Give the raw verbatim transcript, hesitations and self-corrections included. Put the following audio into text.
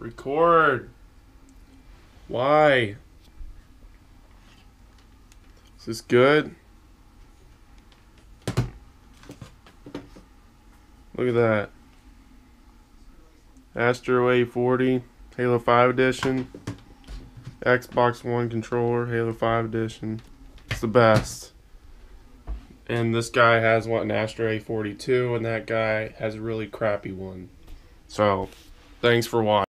Record. Why? Is this good? Look at that. Astro A forty, Halo five Edition. Xbox One controller, Halo five Edition. It's the best. And this guy has what, an Astro A forty-two, and that guy has a really crappy one. So, thanks for watching.